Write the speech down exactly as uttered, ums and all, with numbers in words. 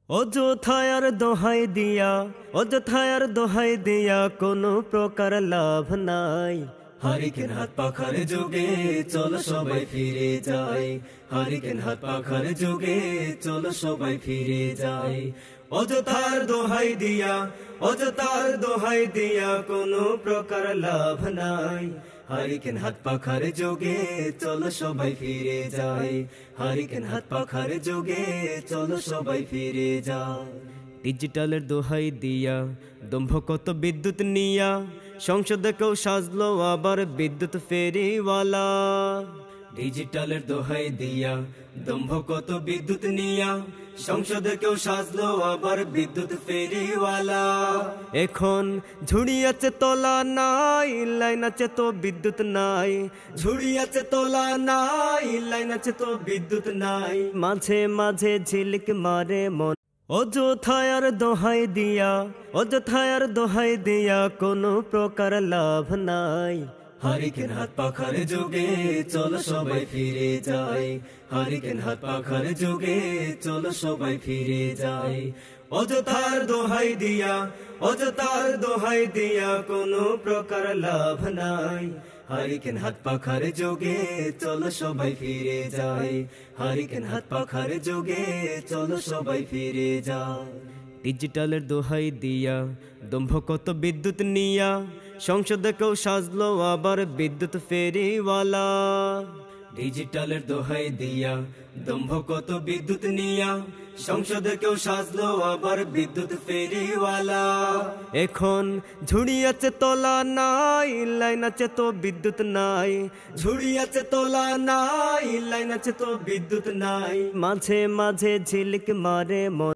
অযথায় আর দোহাই দিয়া অযথায় আর দোহাই দিয়া কোনো প্রকার লাভ নাই। হারিকেন হাত পাখার যুগে চলো সবাই ফিরে যাই। হারিকেন হাত পাখার যুগে চলো সবাই ফিরে যাই। অযথার দোহাই দিয়া অযথার দোহাই দিয়া কোনো প্রকার লাভ নাই। হারিকেন হাত পাখার যুগে চলো সবাই ফিরে যাই। হারিকেন হাত পাখার যুগে চলো সবাই ফিরে যাই। ডিজিটালের দোহাই দিয়া দম্ভ কত বিদ্যুৎ নিয়া সংসদে কেউ সাজলো আবার বিদ্যুৎ ফেরিওয়ালা। ডিজিটালের দোহাই দিয়া দম্ভ কত বিদ্যুৎ নিয়া সংসদে কেউ সাজলো আবার বিদ্যুৎ ফেরিওয়ালা। এখন ঝুড়ি আছে তলা নাই, লাইন আছে তো বিদ্যুৎ নাই। ঝুড়ি আছে তলা নাই, লাইন আছে তো বিদ্যুৎ নাই। মাঝে মাঝে ঝিলিক মারে মন অযথায় আর দোহাই দিয়া অযথায় আর দোহাই দিয়া কোনো প্রকার লাভ নাই। হারিকেন হাত পাখার যুগে চলো সবাই ফিরে যাই। হারিকেন হাত পাখার যুগে চলো সবাই ফিরে যাই। অযথার দোহাই দিয়া অযথার দোহাই দিয়া কোনো প্রকার লাভ নাই। হারিকেন হাত পাখার যুগে চলো সবাই ফিরে যাই। হারিকেন হাত পাখার যুগে চলো সবাই ফিরে যাই। ডিজিটালের দোহাই দিয়া দম্ভ কত বিদ্যুৎ নিয়া সংসদে কেউ সাজলো আবার বিদ্যুৎ ফেরিওয়ালা। ডিজিটালের দোহাই দিয়া দম্ভ কত বিদ্যুৎ নিয়া সংসদে কেউ সাজলো আবার বিদ্যুৎ ফেরিওয়ালা। এখন ঝুড়ি আছে তলা নাই, লাইন আছে তো বিদ্যুৎ নাই। ঝুড়ি আছে তলা নাই, লাইন আছে তো বিদ্যুৎ নাই। মাঝে মাঝে ঝিলিক মারে মন